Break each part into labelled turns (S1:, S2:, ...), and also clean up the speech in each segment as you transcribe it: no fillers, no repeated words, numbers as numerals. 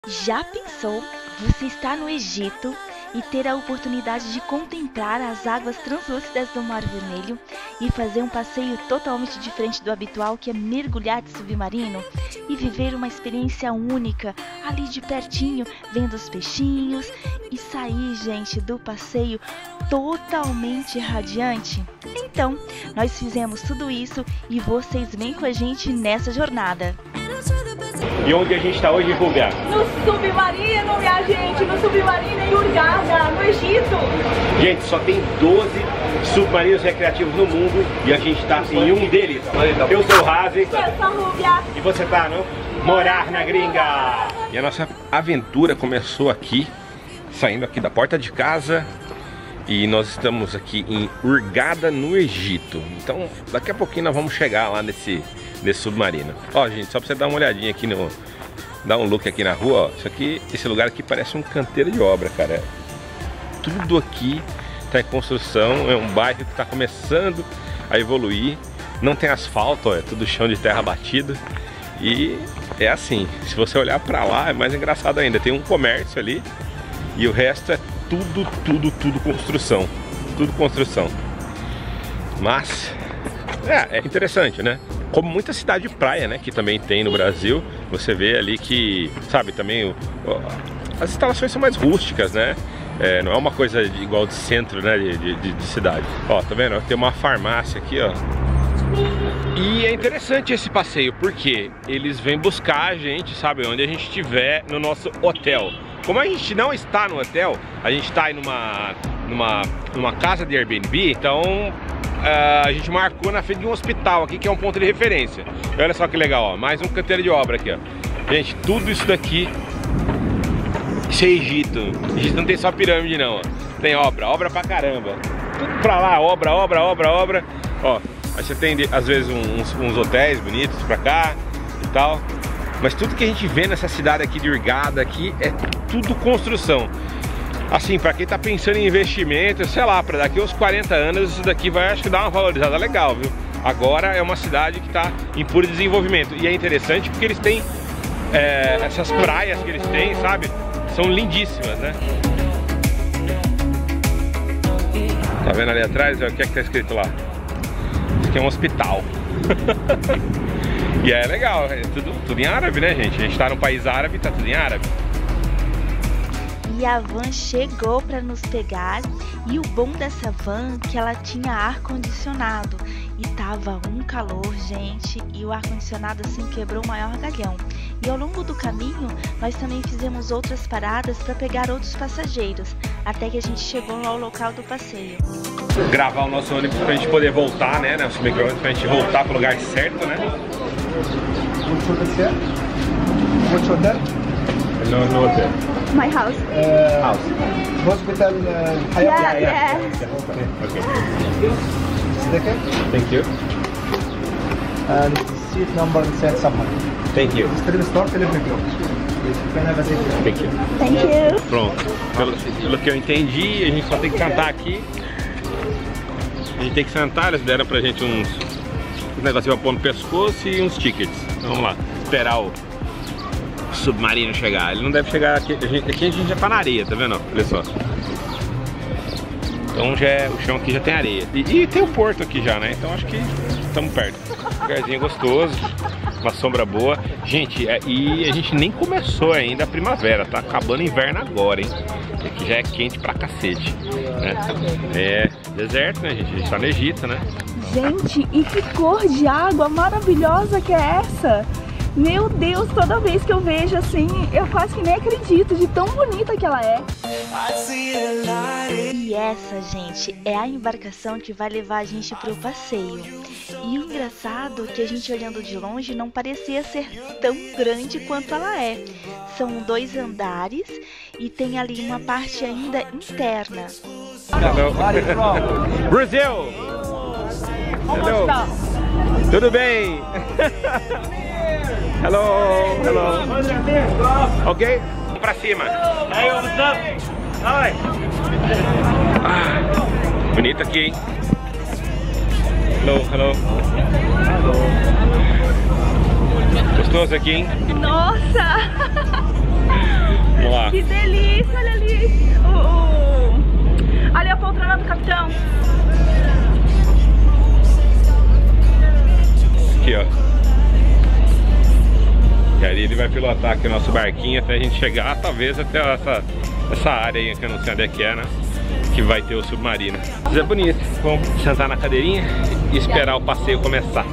S1: Já pensou você estar no Egito e ter a oportunidade de contemplar as águas translúcidas do Mar Vermelho e fazer um passeio totalmente diferente do habitual, que é mergulhar de submarino e viver uma experiência única ali de pertinho, vendo os peixinhos e sair, gente, do passeio totalmente radiante? Então, nós fizemos tudo isso e vocês vêm com a gente nessa jornada.
S2: E onde a gente está hoje, Rúbia?
S3: No submarino, minha gente, no submarino em Hurghada, no Egito.
S2: Gente, só tem 12 submarinos recreativos no mundo e a gente está em um deles. Eu sou o Razi.
S3: Eu sou a Rúbia.
S2: E você tá no Morar na Gringa. E a nossa aventura começou aqui, saindo aqui da porta de casa. E nós estamos aqui em Hurghada, no Egito. Então, daqui a pouquinho nós vamos chegar lá nesse submarino. Ó, gente, só pra você dar uma olhadinha aqui dar um look aqui na rua, ó. Esse lugar aqui parece um canteiro de obra, cara. Tudo aqui tá em construção, é um bairro que tá começando a evoluir. Não tem asfalto, ó, é tudo chão de terra batido. E é assim, se você olhar pra lá, é mais engraçado ainda. Tem um comércio ali e o resto é tudo construção. Tudo construção. Mas é interessante, né? Como muita cidade de praia, né, que também tem no Brasil, você vê ali que, sabe, também as instalações são mais rústicas, né? Não é uma coisa igual de centro, né, de cidade. Ó, tá vendo? Tem uma farmácia aqui, ó. E é interessante esse passeio, porque eles vêm buscar a gente, sabe, onde a gente estiver no nosso hotel. Como a gente não está no hotel, a gente está aí numa casa de Airbnb, então a gente marcou na frente de um hospital aqui, que é um ponto de referência. E olha só que legal, ó, mais um canteiro de obra aqui, ó. Gente, tudo isso daqui, isso é Egito. Egito não tem só pirâmide não, ó. Tem obra pra caramba. Tudo pra lá, obra. Ó, aí você tem às vezes uns hotéis bonitos pra cá e tal. Mas tudo que a gente vê nessa cidade aqui de Hurghada aqui é tudo construção. Assim, pra quem tá pensando em investimento, sei lá, pra daqui uns 40 anos isso daqui vai, acho que dar uma valorizada legal, viu? Agora é uma cidade que tá em puro desenvolvimento. E é interessante porque eles têm essas praias que eles têm, sabe? São lindíssimas, né? Tá vendo ali atrás? O que é que tá escrito lá? Isso aqui é um hospital. E é legal, é tudo em árabe, né, gente? A gente tá num país árabe, tá tudo em árabe.
S1: E a van chegou para nos pegar, e o bom dessa van é que ela tinha ar-condicionado. E tava um calor, gente, e o ar-condicionado assim quebrou o maior galhão. E ao longo do caminho, nós também fizemos outras paradas para pegar outros passageiros, até que a gente chegou ao local do passeio.
S2: Gravar o nosso ônibus pra gente poder voltar, né? Nosso micro-ônibus pra gente voltar pro lugar certo, né?
S4: Which hotel?
S2: No hotel.
S3: My house.
S2: House.
S4: Hospital Hayat.
S3: Yeah.
S2: Okay.
S4: Second.
S2: Thank you.
S4: And seat number inside someone.
S2: Thank you.
S4: Stream start 11 o'clock. You can have a seat.
S2: Thank you.
S3: Thank you.
S2: Pronto. Pelo que eu entendi, a gente só tem que cantar aqui. A gente tem que sentar, eles deram pra gente uns negocinhos pra pôr no pescoço e uns tickets. Então, vamos lá, esperar o submarino chegar. Ele não deve chegar aqui, aqui a gente já tá na areia, tá vendo? Olha só. Então o chão aqui já tem areia. E tem o porto aqui já, né? Então acho que estamos perto. Lugarzinho gostoso, uma sombra boa. Gente, e a gente nem começou ainda a primavera, tá acabando o inverno agora, hein? Aqui já é quente pra cacete, né? É deserto, né, gente? A gente tá no Egito, né?
S3: Gente, e que cor de água maravilhosa que é essa? Meu Deus, toda vez que eu vejo assim, eu quase que nem acredito de tão bonita que ela é.
S1: E essa, gente, é a embarcação que vai levar a gente pro passeio. E o engraçado é que a gente olhando de longe não parecia ser tão grande quanto ela é. São 2 andares e tem ali uma parte ainda interna.
S2: Hello. Brasil! Hello. Tudo bem? Hello. Ok? Vamos pra cima.
S5: Hey, what's up? Hi.
S2: Bonito aqui, hein? Hello. Gostoso aqui, hein?
S3: Nossa! Que delícia, olha ali. Olha a poltrona do capitão.
S2: Aqui, ó. E ali ele vai pilotar aqui o nosso barquinho até a gente chegar, talvez até essa área aí, que eu não sei onde é que é, né? Que vai ter o submarino. Isso é bonito. Vamos sentar na cadeirinha e esperar o passeio começar.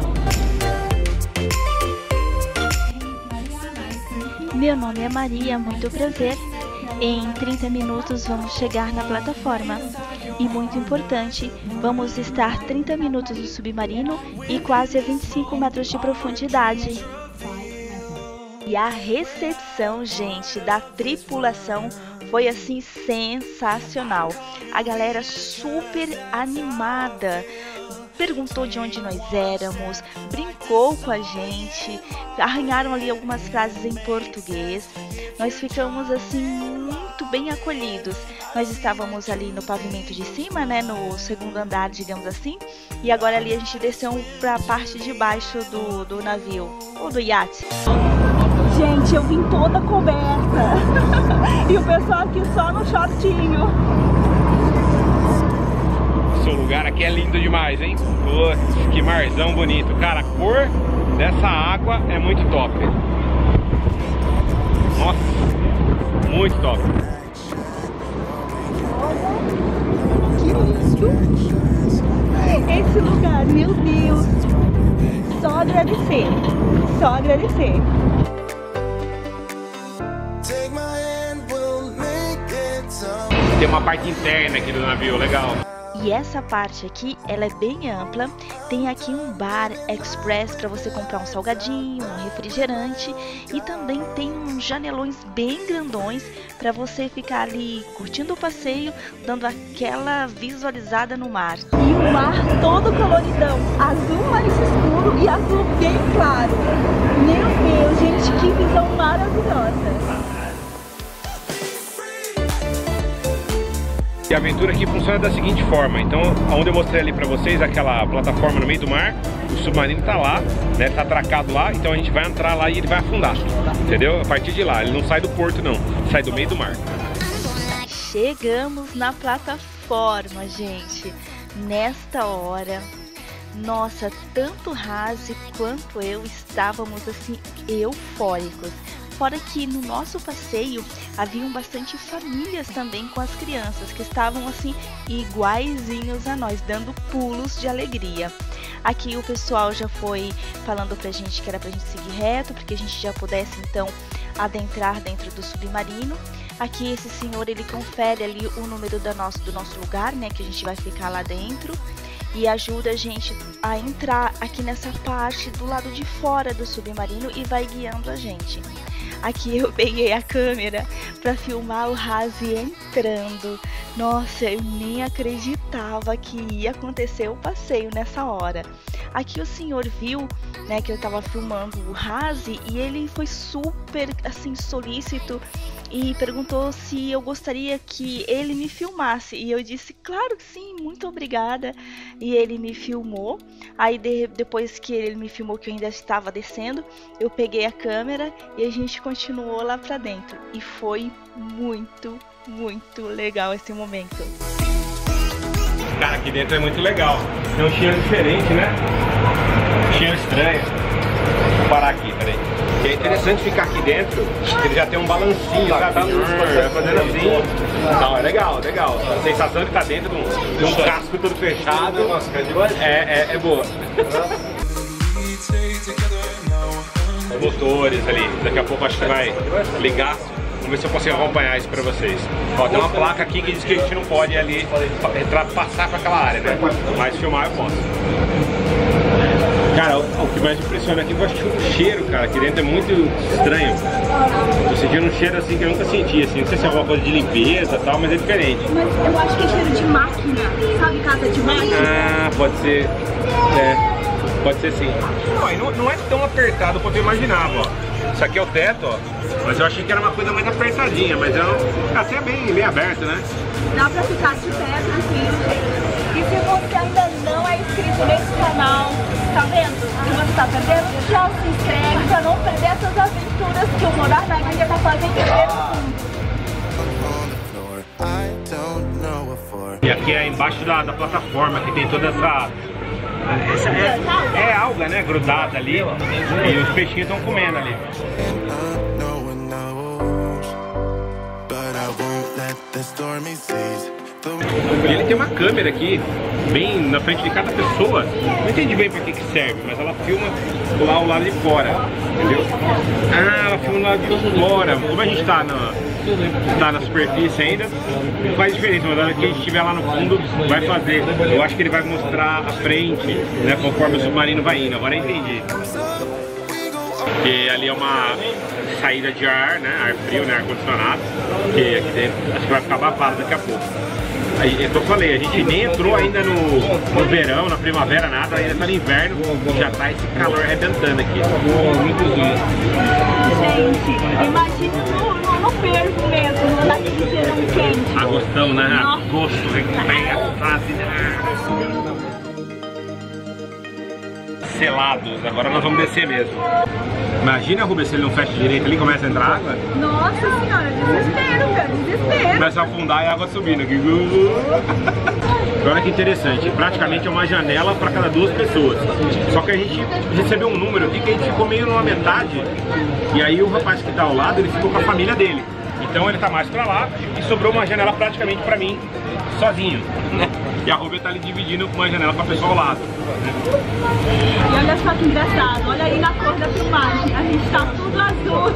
S1: Meu nome é Maria, muito prazer. Em 30 minutos vamos chegar na plataforma. E muito importante, vamos estar 30 minutos no submarino e quase a 25 metros de profundidade. E a recepção, gente, da tripulação foi assim sensacional. A galera super animada. Perguntou de onde nós éramos, brincou com a gente, arranharam ali algumas frases em português. Nós ficamos assim muito bem acolhidos. Nós estávamos ali no pavimento de cima, né, no segundo andar, digamos assim, e agora ali a gente desceu para a parte de baixo do navio, ou do iate.
S3: Gente, eu vim toda coberta. E o pessoal aqui só no shortinho.
S2: O lugar aqui é lindo demais, hein? Putz, que marzão bonito. Cara, a cor dessa água é muito top. Nossa, muito top.
S3: Que lindo. Esse lugar, meu Deus. Só agradecer. Só agradecer.
S2: Tem uma parte interna aqui do navio, legal.
S1: E essa parte aqui, ela é bem ampla. Tem aqui um bar express para você comprar um salgadinho, um refrigerante. E também tem uns janelões bem grandões para você ficar ali curtindo o passeio, dando aquela visualizada no mar.
S3: E o mar todo coloridão, azul mais escuro e azul bem claro. Meu Deus, gente, que visão maravilhosa.
S2: E a aventura aqui funciona da seguinte forma. Então, onde eu mostrei ali pra vocês, aquela plataforma no meio do mar, o submarino tá lá, né, tá atracado lá, então a gente vai entrar lá e ele vai afundar, entendeu? A partir de lá, ele não sai do porto não, sai do meio do mar.
S1: Chegamos na plataforma, gente. Nesta hora, nossa, tanto Razi quanto eu estávamos assim eufóricos. Fora que no nosso passeio haviam bastante famílias também com as crianças que estavam assim iguaizinhos a nós, dando pulos de alegria. Aqui o pessoal já foi falando pra gente que era pra gente seguir reto, porque a gente já pudesse então adentrar dentro do submarino. Aqui esse senhor, ele confere ali o número do nosso lugar, né, que a gente vai ficar lá dentro. E ajuda a gente a entrar aqui nessa parte do lado de fora do submarino e vai guiando a gente. Aqui eu peguei a câmera para filmar o Razi entrando. Nossa, eu nem acreditava que ia acontecer o passeio nessa hora. Aqui o senhor viu, né, que eu tava filmando o Razi e ele foi super assim solícito e perguntou se eu gostaria que ele me filmasse. E eu disse, claro que sim, muito obrigada. E ele me filmou. Aí depois que ele me filmou, que eu ainda estava descendo, eu peguei a câmera e a gente continuou lá pra dentro. E foi muito, muito legal esse momento.
S2: Cara, aqui dentro é muito legal. Tem um cheiro diferente, né? Um cheiro estranho. Vou parar aqui, peraí. E é interessante ficar aqui dentro, ele já tem um balancinho, sabe? Fazendo assim. Não, é legal, legal. A sensação de estar dentro de um casco todo fechado é boa. Motores ali, daqui a pouco acho que vai ligar. Vamos ver se eu consigo acompanhar isso pra vocês. Ó, tem uma placa aqui que diz que a gente não pode ali passar pra aquela área, né? Mas filmar eu posso. Cara, o que mais impressiona aqui, eu acho que o cheiro, cara, aqui dentro é muito estranho. Tô sentindo um cheiro assim que eu nunca senti, assim, não sei se é alguma coisa de limpeza e tal, mas é diferente.
S3: Mas eu acho que é cheiro de máquina, sabe, casa de máquina?
S2: Ah, pode ser, pode ser sim. Não é tão apertado quanto eu imaginava, ó. Isso aqui é o teto, ó, mas eu achei que era uma coisa mais apertadinha, mas assim é bem aberto, né?
S3: Dá pra ficar de pé tranquilo, gente. E se você ainda não é inscrito nesse canal, tá vendo? E você tá perdendo? Já se inscreve pra não perder essas aventuras que o Morar na Gringa tá fazendo pelo mundo.
S2: E aqui é embaixo da plataforma, que tem toda essa alga, né, grudada ali. E os peixinhos estão comendo ali. E ele tem uma câmera aqui, bem na frente de cada pessoa. Não entendi bem pra que serve, mas ela filma lá o lado de fora, entendeu? Ah, ela filma o lado de fora. Como a gente tá na superfície ainda, não faz diferença, mas na hora que a gente estiver lá no fundo, vai fazer. Eu acho que ele vai mostrar a frente, né, conforme o submarino vai indo. Agora eu entendi. Porque ali é uma saída de ar, né, ar frio, né, ar condicionado, que aqui dentro acho que vai ficar abafado daqui a pouco. Aí, eu falei, a gente nem entrou ainda no verão, na primavera, nada, ainda tá no inverno, já tá esse calor arrebentando aqui.
S3: Gente, imagina no fervo mesmo, naquele verão quente.
S2: Agostão, né?
S3: Nossa.
S2: Agosto, selados. Agora nós vamos descer mesmo. Imagina, Rubens, se ele não fecha direito ali, começa a entrar água.
S3: Nossa senhora, desespero, cara, desespero.
S2: Começa a afundar e a água subindo aqui. Olha que interessante, praticamente é uma janela para cada 2 pessoas. Só que a gente recebeu um número aqui que a gente ficou meio numa metade. E aí o rapaz que tá ao lado, ele ficou com a família dele. Então ele tá mais pra lá e sobrou uma janela praticamente pra mim, sozinho. E a Rubia tá ali dividindo uma janela pra pessoa ao lado.
S3: E olha só que engraçado, olha aí na cor da filmagem, a gente tá tudo azul.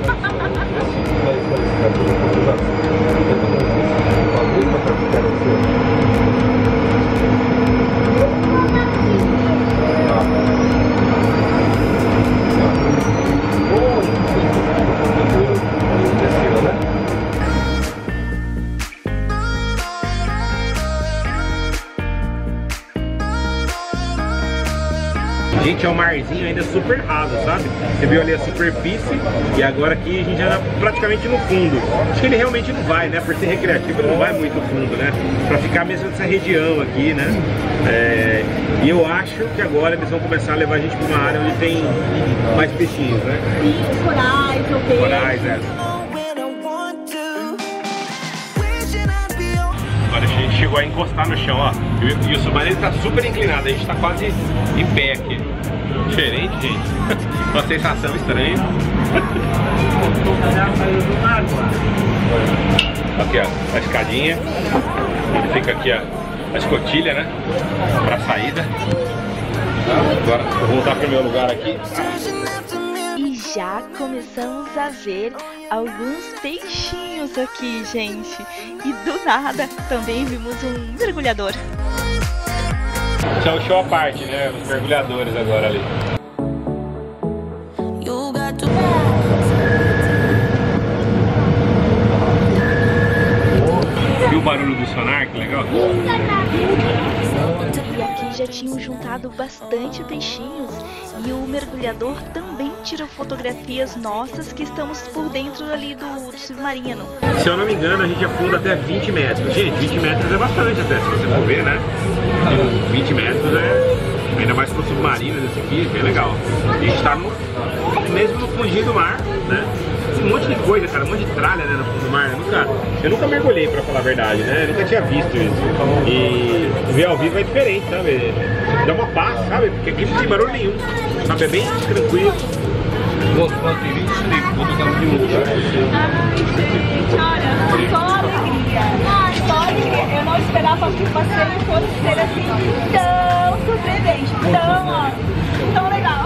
S2: Gente, é um marzinho ainda super raso, sabe? Você viu ali a superfície e agora aqui a gente já tá praticamente no fundo. Acho que ele realmente não vai, né? Por ser recreativo ele não vai muito fundo, né? Pra ficar mesmo nessa região aqui, né? E eu acho que agora eles vão começar a levar a gente pra uma área onde tem mais peixinhos, né?
S3: Sim, corais, ou peixes.
S2: Corais, é. Agora a gente chegou a encostar no chão, ó. E o submarino tá super inclinado, a gente tá quase em pé aqui. Diferente, gente. Uma sensação estranha. Aqui, ó, a escadinha. Fica aqui, ó, a escotilha, né? Pra saída. Agora vou voltar pro meu lugar aqui.
S1: E já começamos a ver alguns peixinhos aqui, gente. E do nada também vimos um mergulhador.
S2: Isso é o show à parte, né? Os mergulhadores agora ali. Viu o barulho do sonar? Que legal.
S1: E aqui já tinham juntado bastante peixinhos. E o mergulhador também tirou fotografias nossas que estamos por dentro ali do submarino.
S2: Se eu não me engano, a gente afunda até 20 metros. Gente, 20 metros é bastante até, se você for ver, né? 20 metros é, ainda mais pro submarino desse aqui, bem legal. A gente tá mesmo no fundinho do mar, né? Um monte de coisa, cara, um monte de tralha, né, no fundo do mar. Eu nunca mergulhei, pra falar a verdade, né? Eu nunca tinha visto isso. E ver ao vivo é diferente, sabe? Dá uma paz, sabe? Porque aqui não tem barulho nenhum, sabe? É bem tranquilo.
S3: Olha, só alegria. Só alegria. Eu não esperava que o passeio fosse ser assim tão surpreendente, tão legal.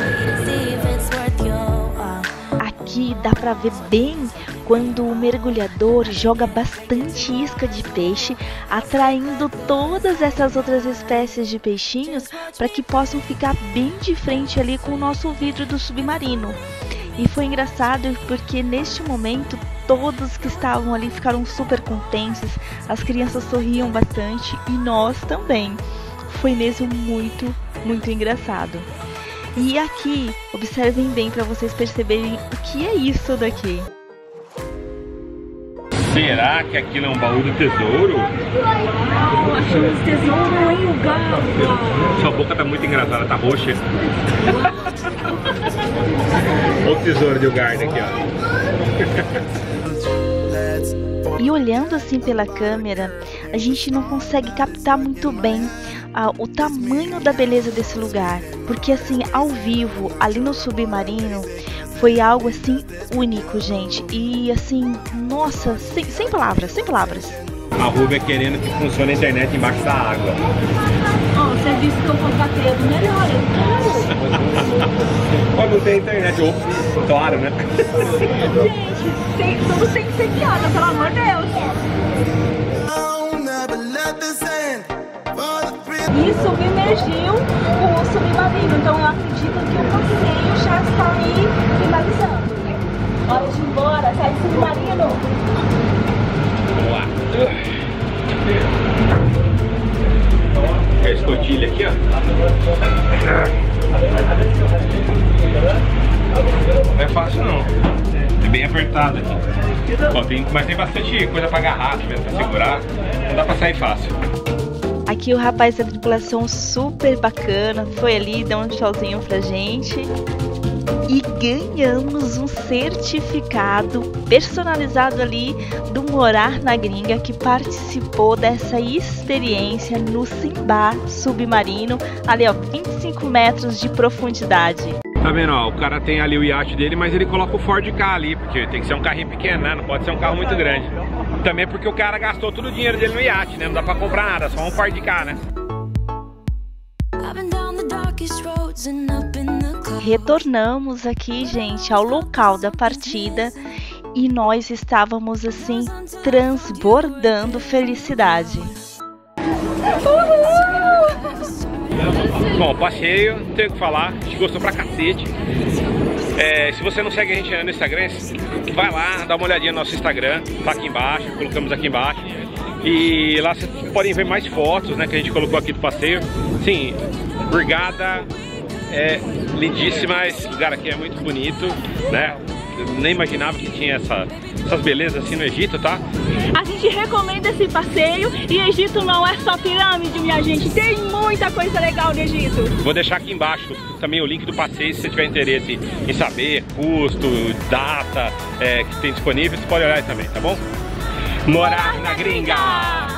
S1: Aqui dá pra ver bem quando o mergulhador joga bastante isca de peixe, atraindo todas essas outras espécies de peixinhos para que possam ficar bem de frente ali com o nosso vidro do submarino. E foi engraçado porque neste momento todos que estavam ali ficaram super contentes, as crianças sorriam bastante e nós também. Foi mesmo muito, muito engraçado. E aqui, observem bem para vocês perceberem o que é isso daqui.
S2: Será que aquilo é um baú do tesouro?
S3: Achamos tesouro em Uganda.
S2: Sua boca tá muito engraçada, tá roxa. Olha o tesouro de Uganda aqui, ó.
S1: E olhando assim pela câmera, a gente não consegue captar muito bem o tamanho da beleza desse lugar, porque assim, ao vivo, ali no submarino, foi algo assim único, gente. E assim, nossa, sem palavras, sem palavras.
S2: A Rúbia querendo que funcione a internet embaixo da água.
S3: Ó, o serviço que eu contratei é do melhor,
S2: Ó, não tem internet, claro, né?
S3: Gente, tudo tem que ser piada, pelo amor de Deus. E submergiu o submarino, então eu acredito que o passeio já está aí finalizando. Hora de ir embora, sai do submarino.
S2: Vamos lá. A escotilha aqui, ó. Não é fácil não. É bem apertado aqui. Ó, mas tem bastante coisa pra agarrar, pra segurar. Não dá pra sair fácil.
S1: Aqui o rapaz da tripulação super bacana foi ali, deu um tchauzinho pra gente. E ganhamos um certificado personalizado ali do Morar na Gringa, que participou dessa experiência no Simba submarino, ali ó, 25 metros de profundidade.
S2: Tá vendo, ó, o cara tem ali o iate dele, mas ele coloca o Ford Ka ali, porque tem que ser um carrinho pequeno, né? Não pode ser um carro muito grande. Também porque o cara gastou todo o dinheiro dele no iate, né? Não dá pra comprar nada, só um Ford Ka, né?
S1: Retornamos aqui, gente, ao local da partida e nós estávamos assim transbordando felicidade.
S2: Bom, passeio, não tenho o que falar, a gente gostou pra cacete. Se você não segue a gente no Instagram, vai lá, dá uma olhadinha no nosso Instagram, tá aqui embaixo, colocamos aqui embaixo. E lá vocês podem ver mais fotos, né, que a gente colocou aqui do passeio. Sim, Hurghada é lindíssima, esse lugar aqui é muito bonito, né? Eu nem imaginava que tinha essas belezas assim no Egito, tá?
S3: A gente recomenda esse passeio e Egito não é só pirâmide, minha gente. Tem muita coisa legal no Egito.
S2: Vou deixar aqui embaixo também o link do passeio, se você tiver interesse em saber custo, data que tem disponível, você pode olhar aí também, tá bom? Morar na Gringa!